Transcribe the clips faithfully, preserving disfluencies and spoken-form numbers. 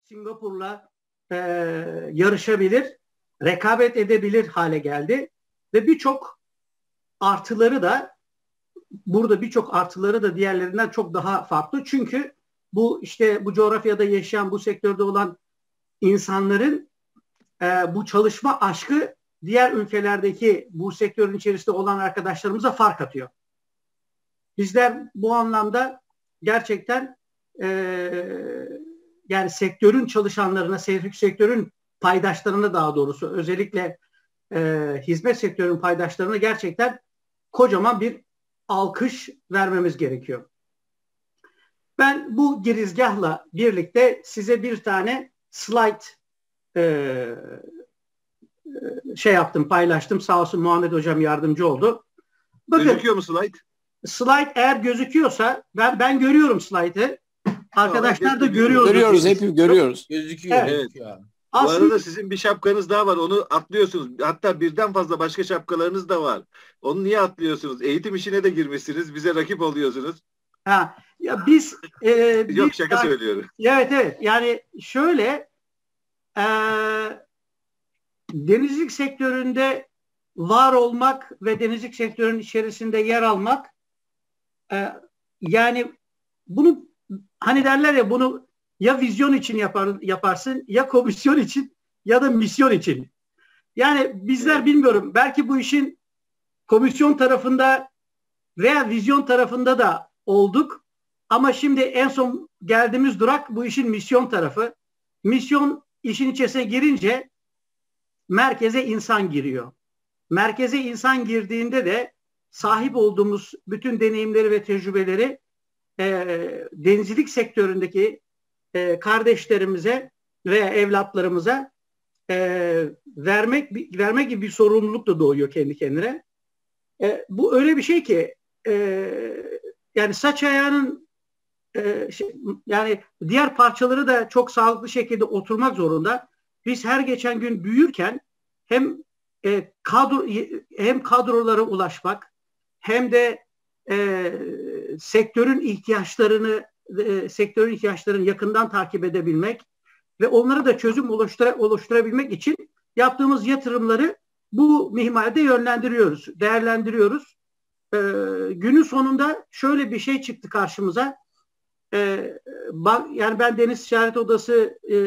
Singapur'la e, yarışabilir, rekabet edebilir hale geldi ve birçok artıları da burada birçok artıları da diğerlerinden çok daha farklı. Çünkü bu işte bu coğrafyada yaşayan, bu sektörde olan insanların e, bu çalışma aşkı diğer ülkelerdeki bu sektörün içerisinde olan arkadaşlarımıza fark atıyor. Bizler bu anlamda gerçekten e, yani sektörün çalışanlarına, sektörün paydaşlarına daha doğrusu özellikle e, hizmet sektörünün paydaşlarına gerçekten kocaman bir alkış vermemiz gerekiyor. Ben bu girizgahla birlikte size bir tane slide e, şey yaptım, paylaştım. Sağ olsun Muhammed Hocam yardımcı oldu. Bakın, gözüküyor mu slide? Slide eğer gözüküyorsa ben ben görüyorum slide'ı. Arkadaşlar tamam, da görüyoruz. Görüyoruz, hep görüyoruz. Gözüküyor. Evet. evet. Bu arada sizin bir şapkanız daha var. Onu atlıyorsunuz. Hatta birden fazla başka şapkalarınız da var. Onu niye atlıyorsunuz? Eğitim işine de girmişsiniz. Bize rakip oluyorsunuz. Ha, ya biz e, yok biz, şaka ya, söylüyorum. Evet evet. Yani şöyle e, denizcilik sektöründe var olmak ve denizcilik sektörünün içerisinde yer almak e, yani bunu hani derler ya bunu ya vizyon için yapar, yaparsın ya komisyon için ya da misyon için. Yani bizler evet. bilmiyorum belki bu işin komisyon tarafında veya vizyon tarafında da olduk ama şimdi en son geldiğimiz durak bu işin misyon tarafı. Misyon işin içerisine girince merkeze insan giriyor. Merkeze insan girdiğinde de sahip olduğumuz bütün deneyimleri ve tecrübeleri e, denizcilik sektöründeki e, kardeşlerimize ve evlatlarımıza e, vermek vermek gibi bir sorumluluk da doğuyor kendi kendine. E, bu öyle bir şey ki e, yani saç ayağının e, şey, yani diğer parçaları da çok sağlıklı şekilde oturmak zorunda. Biz her geçen gün büyürken hem e, kadro hem kadrolara ulaşmak hem de e, sektörün ihtiyaçlarını e, sektörün ihtiyaçlarını yakından takip edebilmek ve onlara da çözüm oluştura, oluşturabilmek için yaptığımız yatırımları bu minvalde yönlendiriyoruz, değerlendiriyoruz. E, günün sonunda şöyle bir şey çıktı karşımıza. E, bak, yani ben Deniz Ticaret Odası e,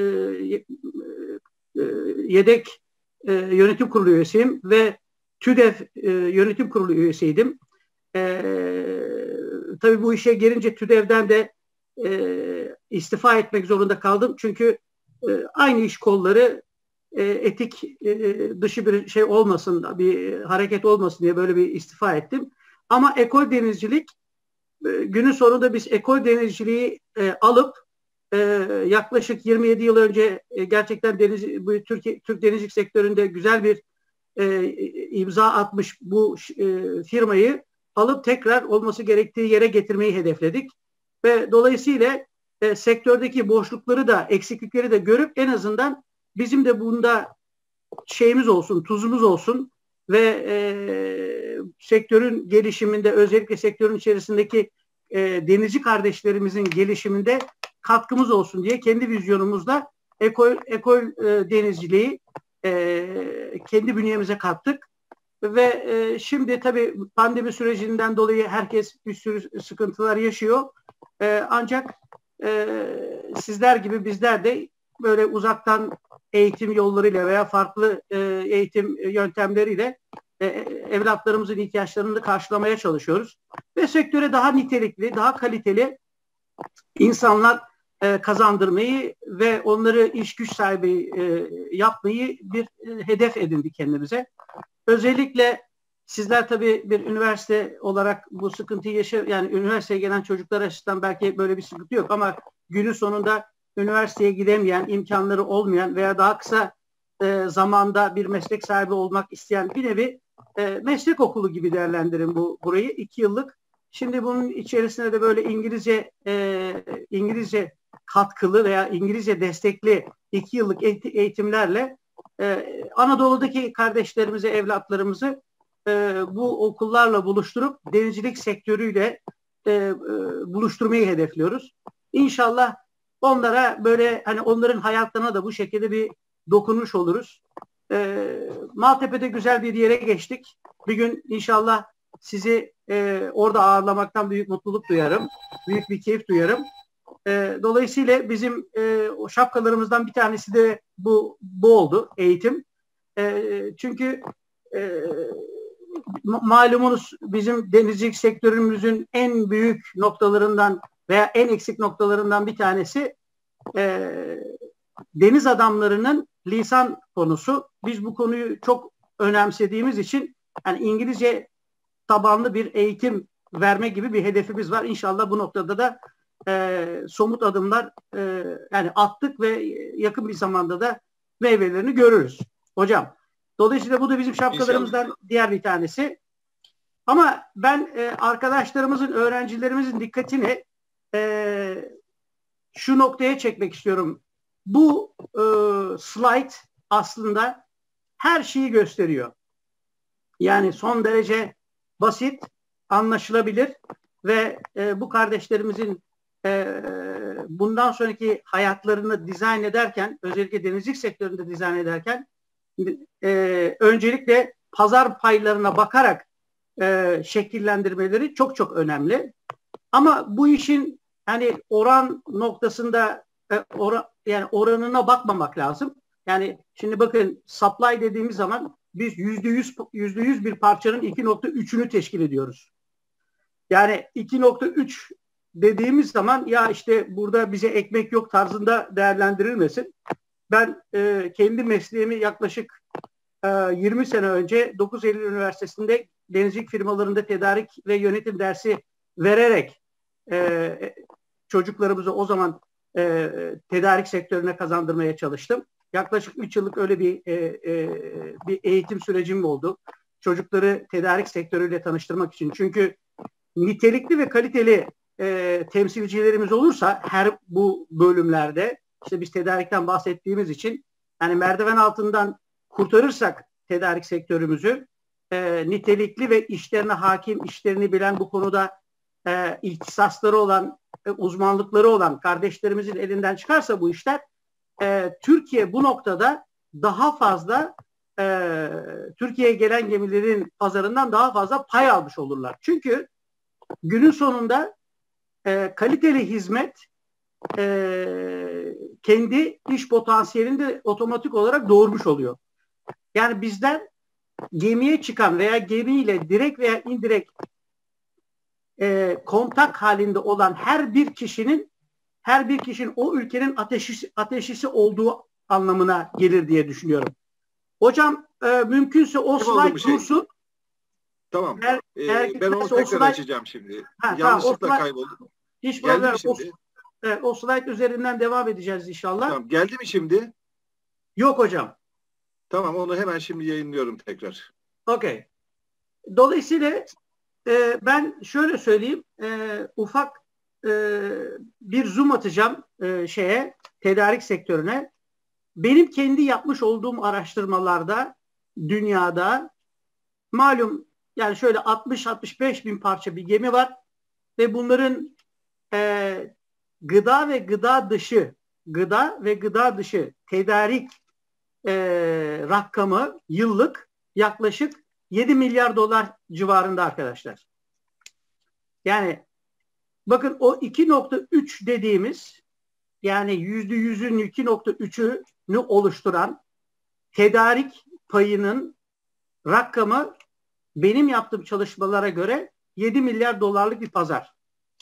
e, yedek e, yönetim kurulu üyesiyim ve TÜDEV e, yönetim kurulu üyesiydim. E, tabii bu işe gelince TÜDEV'den de e, istifa etmek zorunda kaldım. Çünkü e, aynı iş kolları e, etik e, dışı bir şey olmasın, bir hareket olmasın diye böyle bir istifa ettim. Ama ekol denizcilik e, günün sonunda biz ekol denizciliği e, alıp e, yaklaşık yirmi yedi yıl önce e, gerçekten deniz, bu Türkiye, Türk denizcilik sektöründe güzel bir e, imza atmış bu e, firmayı alıp tekrar olması gerektiği yere getirmeyi hedefledik. Ve dolayısıyla e, sektördeki boşlukları da eksiklikleri de görüp en azından bizim de bunda şeyimiz olsun, tuzumuz olsun ve e, sektörün gelişiminde özellikle sektörün içerisindeki e, denizci kardeşlerimizin gelişiminde katkımız olsun diye kendi vizyonumuzla ekol, ekol e, denizciliği e, kendi bünyemize kattık. Ve e, şimdi tabii pandemi sürecinden dolayı herkes bir sürü sıkıntılar yaşıyor. E, ancak e, sizler gibi bizler de böyle uzaktan eğitim yollarıyla veya farklı e, eğitim yöntemleriyle e, evlatlarımızın ihtiyaçlarını karşılamaya çalışıyoruz. Ve sektöre daha nitelikli, daha kaliteli insanlar e, kazandırmayı ve onları iş güç sahibi e, yapmayı bir e, hedef edindik kendimize. Özellikle sizler tabii bir üniversite olarak bu sıkıntıyı yaşa, yani üniversiteye gelen çocuklar açısından belki böyle bir sıkıntı yok ama günün sonunda üniversiteye gidemeyen, imkanları olmayan veya daha kısa e, zamanda bir meslek sahibi olmak isteyen bir nevi e, meslek okulu gibi değerlendirin bu burayı. iki yıllık. Şimdi bunun içerisinde de böyle İngilizce e, İngilizce katkılı veya İngilizce destekli iki yıllık eğitimlerle Ee, Anadolu'daki kardeşlerimizi, evlatlarımızı e, bu okullarla buluşturup denizcilik sektörüyle e, e, buluşturmayı hedefliyoruz. İnşallah onlara böyle hani onların hayatlarına da bu şekilde bir dokunuş oluruz. E, Maltepe'de güzel bir yere geçtik. Bir gün inşallah sizi e, orada ağırlamaktan büyük mutluluk duyarım. Büyük bir keyif duyarım. E, dolayısıyla bizim e, o şapkalarımızdan bir tanesi de bu, bu oldu, eğitim. E, çünkü e, malumunuz bizim denizcilik sektörümüzün en büyük noktalarından veya en eksik noktalarından bir tanesi e, deniz adamlarının lisan konusu. Biz bu konuyu çok önemsediğimiz için yani İngilizce tabanlı bir eğitim verme gibi bir hedefimiz var. İnşallah bu noktada da e, somut adımlar e, yani attık ve yakın bir zamanda da meyvelerini görürüz. Hocam. Dolayısıyla bu da bizim şapkalarımızdan İnşallah. Diğer bir tanesi. Ama ben e, arkadaşlarımızın, öğrencilerimizin dikkatini e, şu noktaya çekmek istiyorum. Bu e, slide aslında her şeyi gösteriyor. Yani son derece basit, anlaşılabilir ve e, bu kardeşlerimizin e, bundan sonraki hayatlarını dizayn ederken, özellikle denizcilik sektöründe dizayn ederken e, öncelikle pazar paylarına bakarak e, şekillendirmeleri çok çok önemli. Ama bu işin hani oran noktasında e, oran, yani oranına bakmamak lazım. Yani şimdi bakın supply dediğimiz zaman biz yüzde yüz yüzde yüz bir parçanın iki nokta üçünü teşkil ediyoruz. Yani iki nokta üç dediğimiz zaman ya işte burada bize ekmek yok tarzında değerlendirilmesin. Ben e, kendi mesleğimi yaklaşık e, yirmi sene önce dokuz Eylül Üniversitesi'nde denizcilik firmalarında tedarik ve yönetim dersi vererek e, çocuklarımızı o zaman e, tedarik sektörüne kazandırmaya çalıştım. Yaklaşık üç yıllık öyle bir e, e, bir eğitim sürecim oldu. Çocukları tedarik sektörüyle tanıştırmak için. Çünkü nitelikli ve kaliteli e, temsilcilerimiz olursa her bu bölümlerde işte biz tedarikten bahsettiğimiz için yani merdiven altından kurtarırsak tedarik sektörümüzü e, nitelikli ve işlerine hakim, işlerini bilen bu konuda e, ihtisasları olan, e, uzmanlıkları olan kardeşlerimizin elinden çıkarsa bu işler e, Türkiye bu noktada daha fazla e, Türkiye'ye gelen gemilerin pazarından daha fazla pay almış olurlar. Çünkü günün sonunda e, kaliteli hizmet e, kendi iş potansiyelini de otomatik olarak doğurmuş oluyor. Yani bizler gemiye çıkan veya gemiyle direkt veya indirekt e, kontak halinde olan her bir kişinin her bir kişinin o ülkenin ateşisi, ateşisi olduğu anlamına gelir diye düşünüyorum. Hocam e, mümkünse o slide şey. dursun. Tamam. Eğer, ee, ben onu tekrar slide... açacağım şimdi. Ha, Yanlışlıkla tamam, kayboldu. Hiç problem yok. O, evet, o slide üzerinden devam edeceğiz inşallah. Tamam. Geldi mi şimdi? Yok hocam. Tamam. Onu hemen şimdi yayınlıyorum tekrar. Okey. Dolayısıyla e, ben şöyle söyleyeyim. E, ufak e, bir zoom atacağım e, şeye, tedarik sektörüne. Benim kendi yapmış olduğum araştırmalarda dünyada malum yani şöyle altmış altmış beş bin parça bir gemi var ve bunların e, gıda ve gıda dışı gıda ve gıda dışı tedarik e, rakamı yıllık yaklaşık yedi milyar dolar civarında arkadaşlar. Yani bakın o iki nokta üç dediğimiz yani yüzde yüzün iki nokta üçünü oluşturan tedarik payının rakamı benim yaptığım çalışmalara göre yedi milyar dolarlık bir pazar.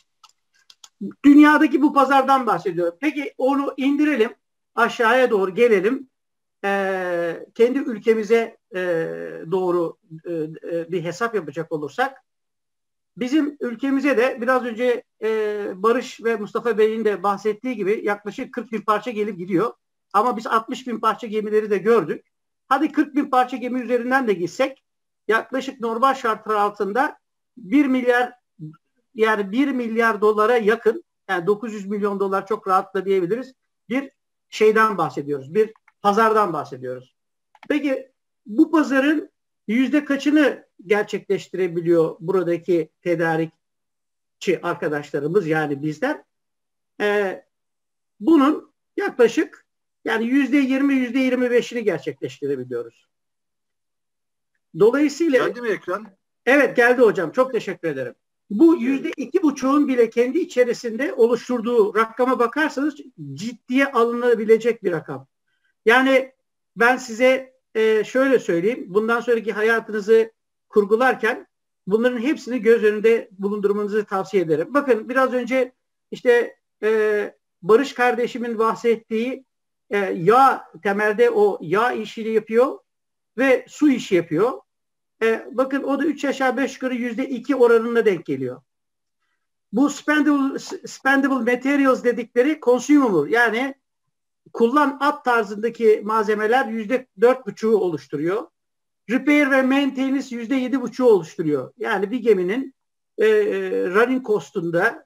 Dünyadaki bu pazardan bahsediyorum. Peki onu indirelim, aşağıya doğru gelelim. Ee, kendi ülkemize e, doğru e, e, bir hesap yapacak olursak, bizim ülkemize de biraz önce e, Barış ve Mustafa Bey'in de bahsettiği gibi yaklaşık kırk bin parça gelip gidiyor. Ama biz altmış bin parça gemileri de gördük. Hadi kırk bin parça gemi üzerinden de gitsek yaklaşık normal şartlar altında bir milyar yani bir milyar dolara yakın yani dokuz yüz milyon dolar çok rahatla diyebiliriz. Bir şeyden bahsediyoruz. Bir pazardan bahsediyoruz. Peki bu pazarın yüzde kaçını gerçekleştirebiliyor buradaki tedarikçi arkadaşlarımız yani bizler? Ee, bunun yaklaşık yani yüzde yirmi, yüzde yirmi beşini gerçekleştirebiliyoruz. Dolayısıyla geldi mi ekran? Evet geldi hocam. Çok teşekkür ederim. Bu yüzde iki buçuğun bile kendi içerisinde oluşturduğu rakama bakarsanız ciddiye alınabilecek bir rakam. Yani ben size e, şöyle söyleyeyim. Bundan sonraki hayatınızı kurgularken bunların hepsini göz önünde bulundurmanızı tavsiye ederim. Bakın biraz önce işte e, Barış kardeşimin bahsettiği e, yağ temelde o yağ işini yapıyor ve su işi yapıyor. E, bakın o da üç aşağı beş yukarı yüzde iki oranına denk geliyor. Bu spendable, spendable materials dedikleri consumable yani kullan at tarzındaki malzemeler yüzde dört buçuğu oluşturuyor. Repair ve maintenance yüzde yedi buçuğu oluşturuyor. Yani bir geminin e, running cost'unda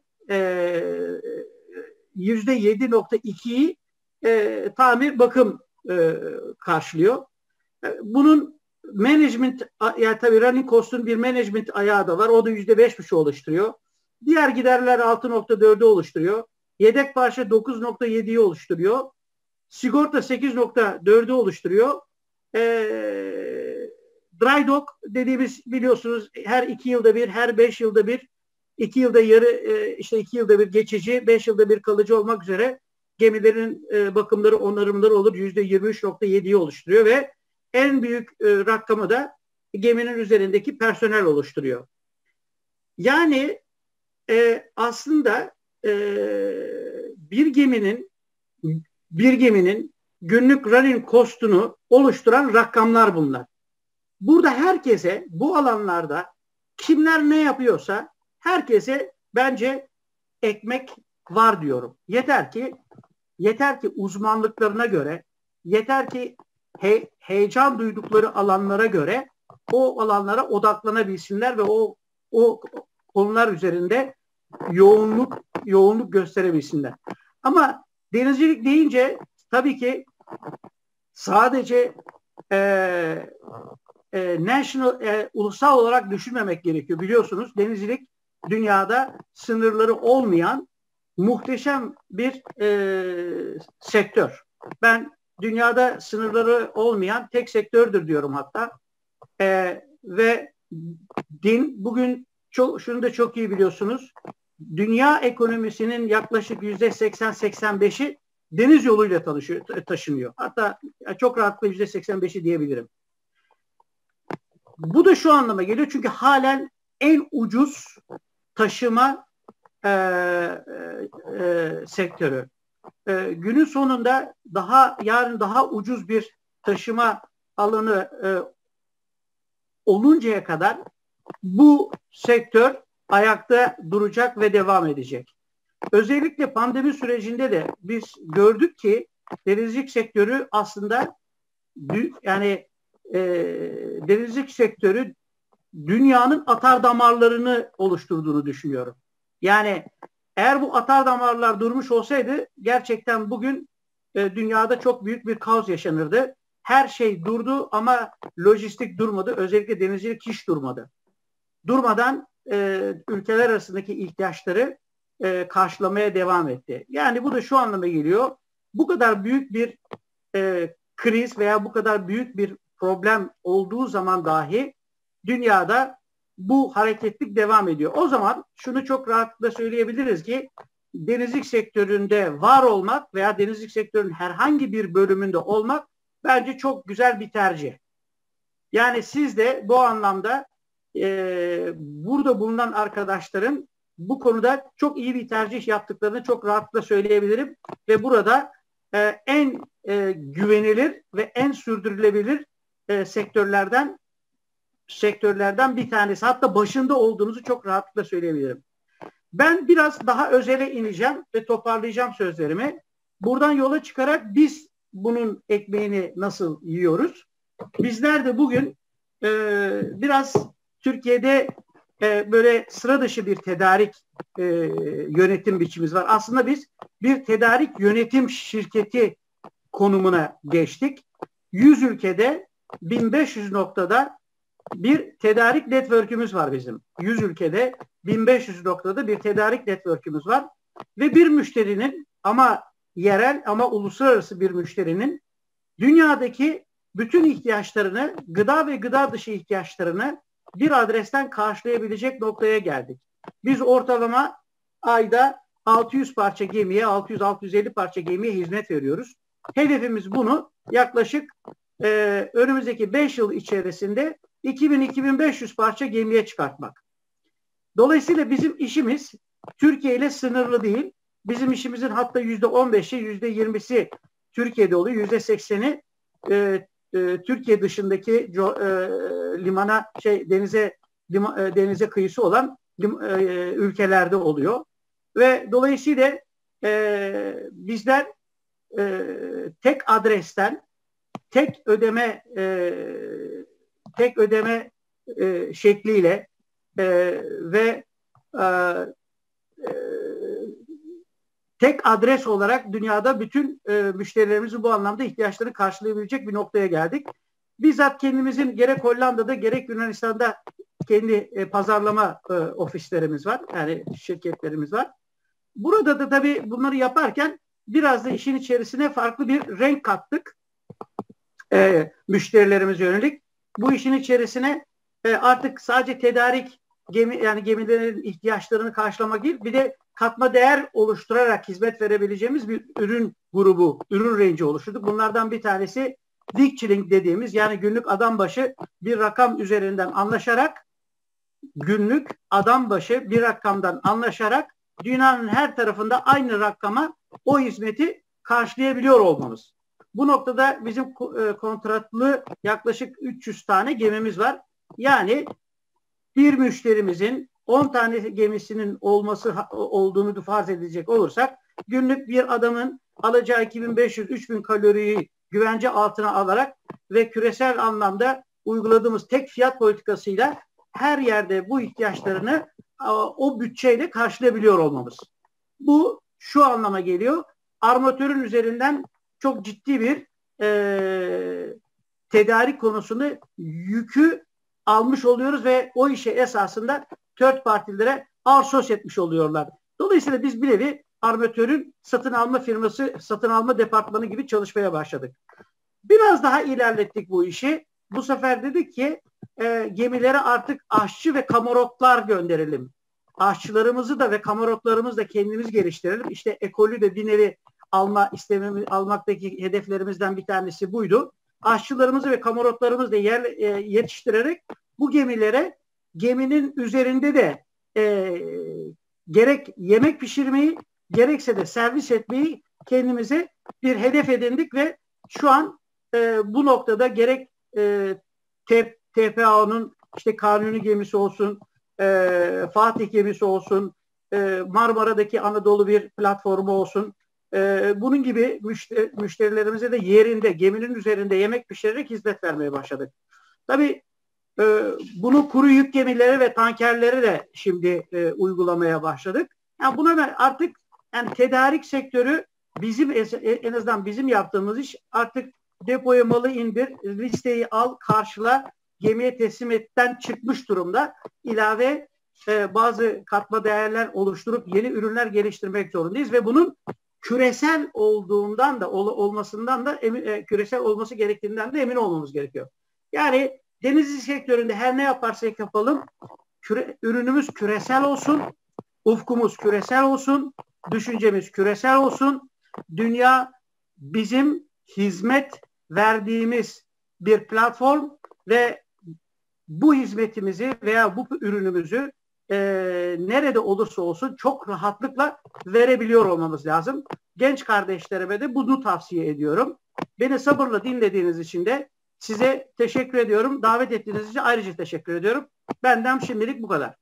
yüzde yedi nokta ikiyi e, tamir bakım e, karşılıyor. Bunun management yani tabii running cost'un bir management ayağı da var. O da yüzde beş buçuğu oluşturuyor. Diğer giderler altı nokta dördü oluşturuyor. Yedek parça dokuz nokta yediyi oluşturuyor. Sigorta sekiz nokta dördü oluşturuyor. E, dry dock dediğimiz biliyorsunuz her iki yılda bir, her beş yılda bir, iki yılda yarı, e, işte iki yılda bir geçici, beş yılda bir kalıcı olmak üzere gemilerin e, bakımları, onarımları olur. yüzde yirmi üç nokta yediyi oluşturuyor ve en büyük e, rakamı da geminin üzerindeki personel oluşturuyor. Yani e, aslında e, bir geminin bir geminin günlük running cost'unu oluşturan rakamlar bunlar. Burada herkese bu alanlarda kimler ne yapıyorsa herkese bence ekmek var diyorum. Yeter ki yeter ki uzmanlıklarına göre, yeter ki he, heyecan duydukları alanlara göre o alanlara odaklanabilsinler ve o o konular üzerinde yoğunluk yoğunluk gösterebilsinler. Ama denizcilik deyince tabii ki sadece e, e, national, e, ulusal olarak düşünmemek gerekiyor. Biliyorsunuz denizcilik dünyada sınırları olmayan muhteşem bir e, sektör. Ben dünyada sınırları olmayan tek sektördür diyorum hatta. E, ve din bugün çok, şunu da çok iyi biliyorsunuz. Dünya ekonomisinin yaklaşık yüzde seksen seksen beşi deniz yoluyla tanışıyor, taşınıyor. Hatta çok rahatlıkla yüzde seksen beşi diyebilirim. Bu da şu anlama geliyor çünkü halen en ucuz taşıma e, e, sektörü. E, günün sonunda daha yarın daha ucuz bir taşıma alanı e, oluncaya kadar bu sektör ayakta duracak ve devam edecek. Özellikle pandemi sürecinde de biz gördük ki denizcilik sektörü aslında yani e, denizcilik sektörü dünyanın atar damarlarını oluşturduğunu düşünüyorum. Yani eğer bu atar damarlar durmuş olsaydı gerçekten bugün e, dünyada çok büyük bir kaos yaşanırdı. Her şey durdu ama lojistik durmadı. Özellikle denizcilik hiç durmadı. Durmadan e, ülkeler arasındaki ihtiyaçları e, karşılamaya devam etti. Yani bu da şu anlama geliyor. Bu kadar büyük bir e, kriz veya bu kadar büyük bir problem olduğu zaman dahi dünyada bu hareketlik devam ediyor. O zaman şunu çok rahatlıkla söyleyebiliriz ki denizcilik sektöründe var olmak veya denizcilik sektörünün herhangi bir bölümünde olmak bence çok güzel bir tercih. Yani siz de bu anlamda e, burada bulunan arkadaşların bu konuda çok iyi bir tercih yaptıklarını çok rahatlıkla söyleyebilirim ve burada e, en e, güvenilir ve en sürdürülebilir e, sektörlerden sektörlerden bir tanesi. Hatta başında olduğunuzu çok rahatlıkla söyleyebilirim. Ben biraz daha özele ineceğim ve toparlayacağım sözlerimi. Buradan yola çıkarak biz bunun ekmeğini nasıl yiyoruz? Bizler de bugün e, biraz Türkiye'de e, böyle sıra dışı bir tedarik e, yönetim biçimimiz var. Aslında biz bir tedarik yönetim şirketi konumuna geçtik. yüz ülkede bin beş yüz noktada bir tedarik network'ümüz var bizim. yüz ülkede bin beş yüz noktada bir tedarik network'ümüz var. Ve bir müşterinin ama yerel ama uluslararası bir müşterinin dünyadaki bütün ihtiyaçlarını, gıda ve gıda dışı ihtiyaçlarını bir adresten karşılayabilecek noktaya geldik. Biz ortalama ayda altı yüz parça gemiye, altı yüz altı yüz elli parça gemiye hizmet veriyoruz. Hedefimiz bunu yaklaşık e, önümüzdeki beş yıl içerisinde iki bin iki bin beş yüz parça gemiye çıkartmak. Dolayısıyla bizim işimiz Türkiye ile sınırlı değil. Bizim işimizin hatta yüzde on beşi, yüzde yirmisi Türkiye'de oluyor. Yüzde sekseni e, e, Türkiye dışındaki e, limana, şey denize lima, e, denize kıyısı olan lim, e, ülkelerde oluyor. Ve dolayısıyla e, bizler e, tek adresten tek ödeme e, tek ödeme e, şekliyle e, ve e, e, tek adres olarak dünyada bütün e, müşterilerimizin bu anlamda ihtiyaçlarını karşılayabilecek bir noktaya geldik. Bizzat kendimizin gerek Hollanda'da gerek Yunanistan'da kendi e, pazarlama e, ofislerimiz var. Yani şirketlerimiz var. Burada da tabii bunları yaparken biraz da işin içerisine farklı bir renk kattık. E, müşterilerimize yönelik. Bu işin içerisine e, artık sadece tedarik gemi, yani gemilerin ihtiyaçlarını karşılamak değil, bir de katma değer oluşturarak hizmet verebileceğimiz bir ürün grubu, ürün range'i oluşturduk. Bunlardan bir tanesi Dikçiling dediğimiz, yani günlük adam başı bir rakam üzerinden anlaşarak günlük adam başı bir rakamdan anlaşarak dünyanın her tarafında aynı rakama o hizmeti karşılayabiliyor olmamız. Bu noktada bizim e, kontratlı yaklaşık üç yüz tane gemimiz var. Yani bir müşterimizin on tane gemisinin olması olduğunu farz edecek olursak günlük bir adamın alacağı iki bin beş yüz üç bin kaloriyi güvence altına alarak ve küresel anlamda uyguladığımız tek fiyat politikasıyla her yerde bu ihtiyaçlarını o bütçeyle karşılayabiliyor olmamız. Bu şu anlama geliyor. Armatörün üzerinden çok ciddi bir e, tedarik konusunda yükü almış oluyoruz ve o işe esasında third partilere outsource etmiş oluyorlar. Dolayısıyla biz bir nevi armatörün satın alma firması, satın alma departmanı gibi çalışmaya başladık. Biraz daha ilerlettik bu işi. Bu sefer dedik ki e, gemilere artık aşçı ve kamarotlar gönderelim. Aşçılarımızı da ve kamarotlarımızı da kendimiz geliştirelim. İşte ekolü de bir nevi alma istememiz, almaktaki hedeflerimizden bir tanesi buydu. Aşçılarımızı ve kamarotlarımızı da yer, e, yetiştirerek bu gemilere geminin üzerinde de e, gerek yemek pişirmeyi gerekse de servis etmeyi kendimize bir hedef edindik ve şu an e, bu noktada gerek e, T P A O'nun işte Kanuni gemisi olsun, e, Fatih gemisi olsun, e, Marmara'daki Anadolu bir platformu olsun, e, bunun gibi müşteri, müşterilerimize de yerinde, geminin üzerinde yemek pişirerek hizmet vermeye başladık. Tabii e, bunu kuru yük gemileri ve tankerleri de şimdi e, uygulamaya başladık. Yani buna artık yani tedarik sektörü bizim en azından bizim yaptığımız iş artık depoya malı indir, listeyi al, karşıla, gemiye teslim etten çıkmış durumda. İlave e, bazı katma değerler oluşturup yeni ürünler geliştirmek zorundayız ve bunun küresel olduğundan da ol, olmasından da emin, e, küresel olması gerektiğinden de emin olmamız gerekiyor. Yani denizcilik sektöründe her ne yaparsak yapalım küre, ürünümüz küresel olsun, ufkumuz küresel olsun, düşüncemiz küresel olsun. Dünya bizim hizmet verdiğimiz bir platform ve bu hizmetimizi veya bu ürünümüzü e, nerede olursa olsun çok rahatlıkla verebiliyor olmamız lazım. Genç kardeşlerime de bunu tavsiye ediyorum. Beni sabırla dinlediğiniz için de size teşekkür ediyorum. Davet ettiğiniz için ayrıca teşekkür ediyorum. Benden şimdilik bu kadar.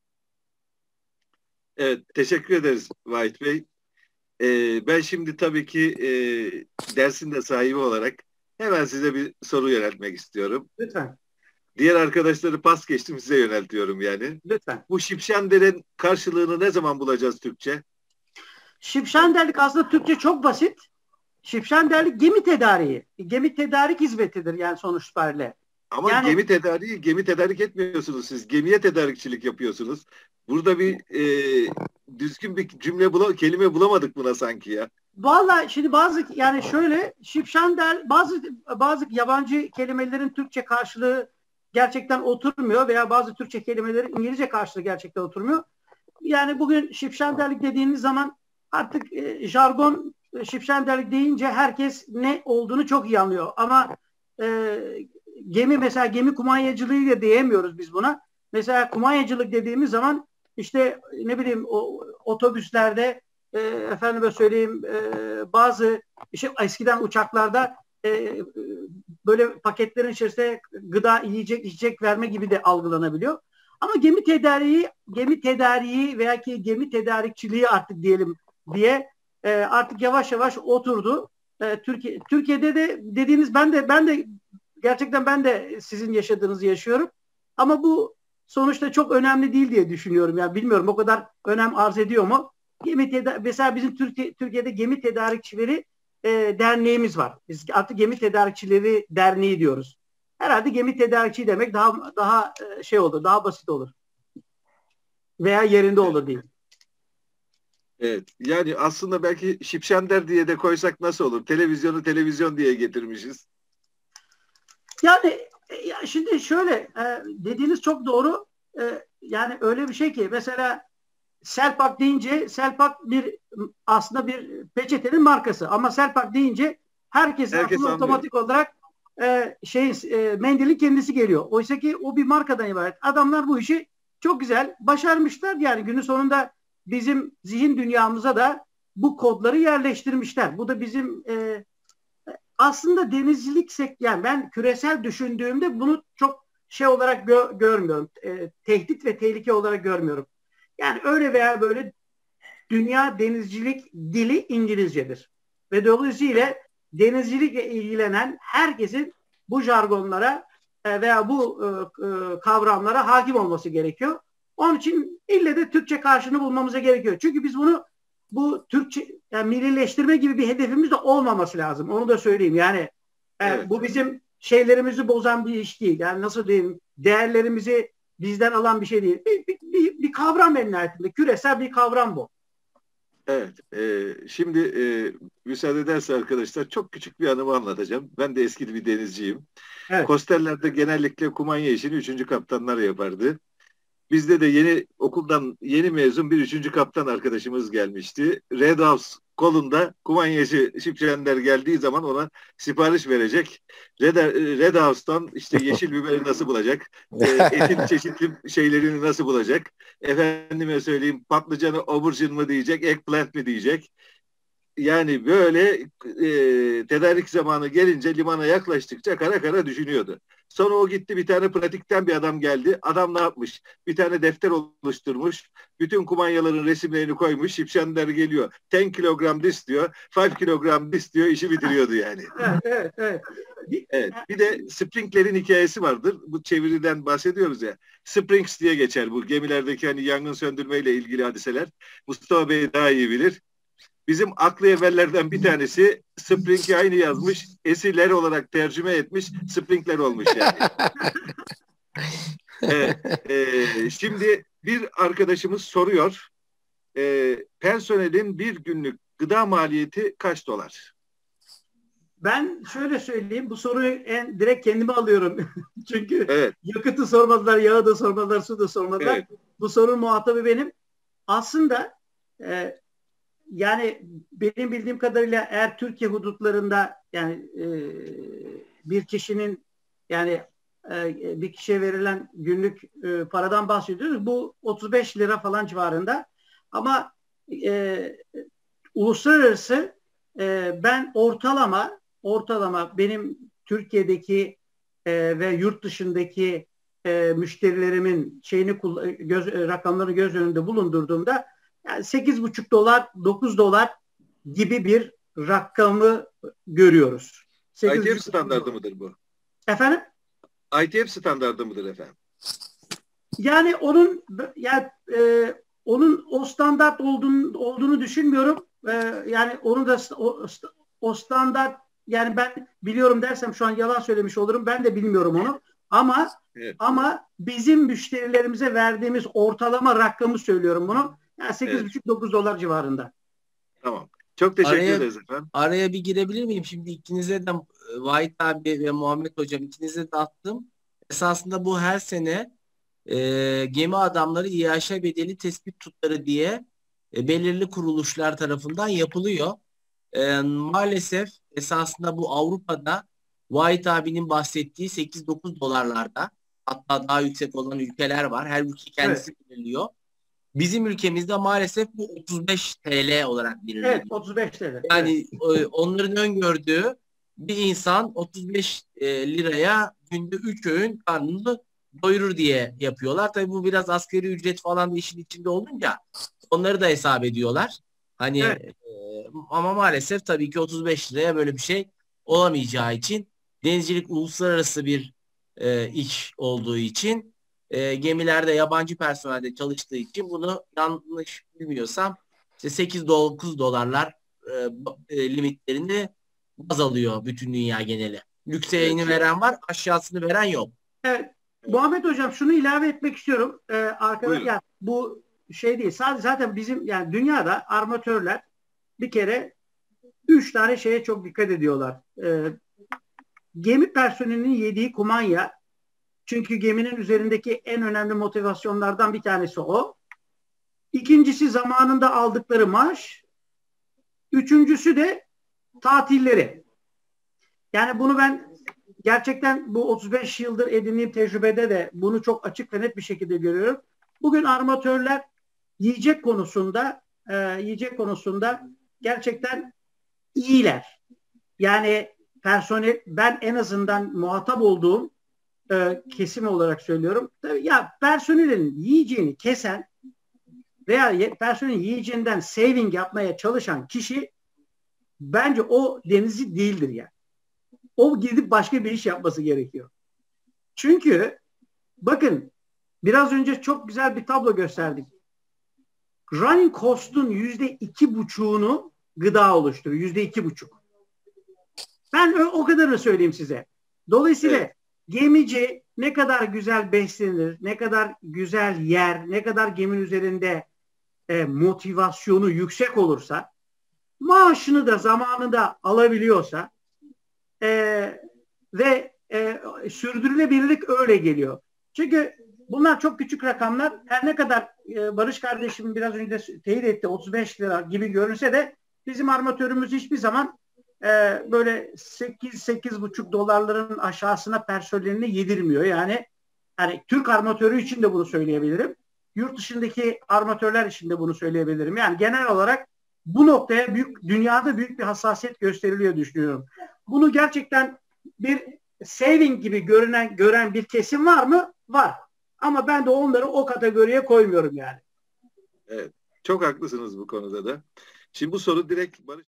Evet, teşekkür ederiz Vahit Bey. Ee, ben şimdi tabii ki e, dersin de sahibi olarak hemen size bir soru yöneltmek istiyorum. Lütfen. Diğer arkadaşları pas geçtim, size yöneltiyorum yani. Lütfen. Bu Şipşender'in karşılığını ne zaman bulacağız Türkçe? Şipşenderlik aslında Türkçe çok basit. Şipşenderlik gemi tedariği. Gemi tedarik hizmetidir yani sonuç itibariyle. Ama yani, gemi tedariği, gemi tedarik etmiyorsunuz siz. Gemiye tedarikçilik yapıyorsunuz. Burada bir e, düzgün bir cümle bula, kelime bulamadık buna sanki ya. Vallahi şimdi bazı yani şöyle Şipşander bazı bazı yabancı kelimelerin Türkçe karşılığı gerçekten oturmuyor veya bazı Türkçe kelimelerin İngilizce karşılığı gerçekten oturmuyor. Yani bugün şipşenderlik dediğiniz zaman artık e, jargon e, şipşenderlik deyince herkes ne olduğunu çok iyi anlıyor. Ama e, gemi mesela gemi kumanyacılığı da diyemiyoruz biz buna. Mesela kumanyacılık dediğimiz zaman işte ne bileyim o otobüslerde e, efendime söyleyeyim e, bazı işte eskiden uçaklarda e, böyle paketlerin içerisinde gıda, yiyecek, içecek verme gibi de algılanabiliyor. Ama gemi tedariği, gemi tedariği veya ki gemi tedarikçiliği artık diyelim diye e, artık yavaş yavaş oturdu. E, Türkiye Türkiye'de de dediğiniz ben de ben de gerçekten ben de sizin yaşadığınızı yaşıyorum. Ama bu sonuçta çok önemli değil diye düşünüyorum. Yani bilmiyorum o kadar önem arz ediyor mu? Gemi teda- mesela bizim Türkiye, Türkiye'de gemi tedarikçileri e, derneğimiz var. Biz artık gemi tedarikçileri derneği diyoruz. Herhalde gemi tedarikçi demek daha daha e, şey olur, daha basit olur. Veya yerinde Evet. olur diyeyim. Evet. Yani aslında belki Şipşender diye de koysak nasıl olur? Televizyonu televizyon diye getirmişiz. Yani e, ya şimdi şöyle e, dediğiniz çok doğru. E, yani öyle bir şey ki mesela Selpak deyince Selpak bir aslında bir peçetenin markası ama Selpak deyince herkesin Herkes aklına anlıyor. otomatik olarak e, şey e, mendilin kendisi geliyor. Oysa ki o bir markadan ibaret. Adamlar bu işi çok güzel başarmışlar. Yani günün sonunda bizim zihin dünyamıza da bu kodları yerleştirmişler. Bu da bizim e, aslında denizcilik sek yani ben küresel düşündüğümde bunu çok şey olarak gö- görmüyorum. E, tehdit ve tehlike olarak görmüyorum. Yani öyle veya böyle dünya denizcilik dili İngilizcedir. Ve dolayısıyla denizcilikle ilgilenen herkesin bu jargonlara e, veya bu e, e, kavramlara hakim olması gerekiyor. Onun için ille de Türkçe karşılığını bulmamıza gerekiyor. Çünkü biz bunu bu Türkçe yani millileştirme gibi bir hedefimiz de olmaması lazım. Onu da söyleyeyim. Yani e, Evet. bu bizim şeylerimizi bozan bir iş değil. Yani nasıl diyeyim? Değerlerimizi bizden alan bir şey değil. Bir, bir, bir, bir kavram en nihayetinde. Küresel bir kavram bu. Evet. E, şimdi e, müsaade ederse arkadaşlar çok küçük bir anımı anlatacağım. Ben de eski bir denizciyim. Evet. Kostellerde genellikle kumanya işini üçüncü kaptanlar yapardı. Bizde de yeni okuldan yeni mezun bir üçüncü kaptan arkadaşımız gelmişti. Red House kolunda kumanyacı şipşender geldiği zaman ona sipariş verecek. Red, Red House'tan işte yeşil biberi nasıl bulacak? E, etin çeşitli şeylerini nasıl bulacak? Efendime söyleyeyim patlıcanı aubergine mı diyecek, eggplant mi diyecek? Yani böyle e, tedarik zamanı gelince limana yaklaştıkça kara kara düşünüyordu. Sonra o gitti bir tane pratikten bir adam geldi. Adam ne yapmış? Bir tane defter oluşturmuş. Bütün kumanyaların resimlerini koymuş. Şipşender geliyor. on kilogram this diyor. beş kilogram this diyor. İşi bitiriyordu yani. Evet, evet, evet. Evet. Bir de Spring'lerin hikayesi vardır. Bu çeviriden bahsediyoruz ya. Springs diye geçer bu gemilerdeki hani yangın söndürmeyle ilgili hadiseler. Mustafa Bey daha iyi bilir. Bizim aklı evvellerden bir tanesi Spring'i aynı yazmış. Esiler olarak tercüme etmiş. Springler olmuş yani. Evet. E, şimdi bir arkadaşımız soruyor. E, personelin bir günlük gıda maliyeti kaç dolar? Ben şöyle söyleyeyim. Bu soruyu en direkt kendime alıyorum. Çünkü Evet. yakıtı sormadılar, yağı da sormadılar, su da sormadılar. Evet. Bu sorunun muhatabı benim. Aslında e, yani benim bildiğim kadarıyla eğer Türkiye hudutlarında yani e, bir kişinin yani e, bir kişiye verilen günlük e, paradan bahsediyoruz. Bu otuz beş lira falan civarında. Ama e, uluslararası e, ben ortalama ortalama benim Türkiye'deki e, ve yurt dışındaki e, müşterilerimin şeyini göz, rakamları göz önünde bulundurduğumda yani sekiz buçuk dolar dokuz dolar gibi bir rakamı görüyoruz. I T F sekiz buçuk standardı mıdır bu? Efendim? I T F standardı mıdır efendim? Yani onun yani e, onun o standart olduğunu, olduğunu düşünmüyorum. E, yani onu da o, o standart yani ben biliyorum dersem şu an yalan söylemiş olurum. Ben de bilmiyorum onu. Ama Evet. ama bizim müşterilerimize verdiğimiz ortalama rakamı söylüyorum bunu. Yani sekiz buçuk dokuz dolar civarında. Tamam. Çok teşekkür Araya ederiz efendim. araya bir girebilir miyim? Şimdi ikinize de e, Vahit abi ve Muhammed Hocam ikinize de attım. Esasında bu her sene e, gemi adamları İAŞ bedeli tespit tutarı diye e, belirli kuruluşlar tarafından yapılıyor. E, maalesef esasında bu Avrupa'da Vahit abinin bahsettiği sekiz dokuz dolarlarda, hatta daha yüksek olan ülkeler var. Her ülke kendisi Evet. belirliyor. Bizim ülkemizde maalesef bu otuz beş T L olarak belirleniyor. Evet, otuz beş T L. Yani e, onların öngördüğü bir insan otuz beş e, liraya günde üç öğün karnını doyurur diye yapıyorlar. Tabii bu biraz asgari ücret falan da işin içinde olunca onları da hesap ediyorlar. Hani Evet. e, ama maalesef tabii ki otuz beş liraya böyle bir şey olamayacağı için, denizcilik uluslararası bir e, iş olduğu için, e, gemilerde yabancı personelde çalıştığı için, bunu yanlış bilmiyorsam işte sekiz dokuz dolarlar e, e, limitlerini baz alıyor bütün dünya geneli. Yükseğini Evet. veren var, aşağısını veren yok. Evet. Muhammed Hocam, şunu ilave etmek istiyorum. Ee, arkadaş, Buyurun. yani bu şey değil. Sadece zaten bizim, yani dünyada armatörler bir kere üç tane şeye çok dikkat ediyorlar. Ee, gemi personelinin yediği kumanya. Çünkü geminin üzerindeki en önemli motivasyonlardan bir tanesi o. İkincisi zamanında aldıkları maaş. Üçüncüsü de tatilleri. Yani bunu ben gerçekten bu otuz beş yıldır edindiğim tecrübede de bunu çok açık ve net bir şekilde görüyorum. Bugün armatörler yiyecek konusunda e, yiyecek konusunda gerçekten iyiler. Yani personel, ben en azından muhatap olduğum e, kesim olarak söylüyorum. Tabii ya, personelin yiyeceğini kesen veya personelin yiyeceğinden saving yapmaya çalışan kişi bence o denizci değildir yani. O gidip başka bir iş yapması gerekiyor. Çünkü bakın, biraz önce çok güzel bir tablo gösterdik. Running cost'un yüzde iki buçuğunu gıda oluşturuyor. Yüzde iki buçuk. Ben o kadarını söyleyeyim size. Dolayısıyla evet, gemici ne kadar güzel beslenir, ne kadar güzel yer, ne kadar geminin üzerinde e, motivasyonu yüksek olursa, maaşını da zamanında alabiliyorsa e, ve e, sürdürülebilirlik öyle geliyor. Çünkü bunlar çok küçük rakamlar. Her ne kadar e, Barış kardeşim biraz önce de teyit etti, otuz beş lira gibi görünse de bizim armatörümüz hiçbir zaman e, böyle sekiz sekiz buçuk dolarların aşağısına personelini yedirmiyor. Yani yani Türk armatörü için de bunu söyleyebilirim. Yurt dışındaki armatörler için de bunu söyleyebilirim. Yani genel olarak bu noktaya büyük, dünyada büyük bir hassasiyet gösteriliyor düşünüyorum. Bunu gerçekten bir saving gibi görünen gören bir kesim var mı? Var. Ama ben de onları o kategoriye koymuyorum yani. Evet. Çok haklısınız bu konuda da. Şimdi bu soru direkt Barış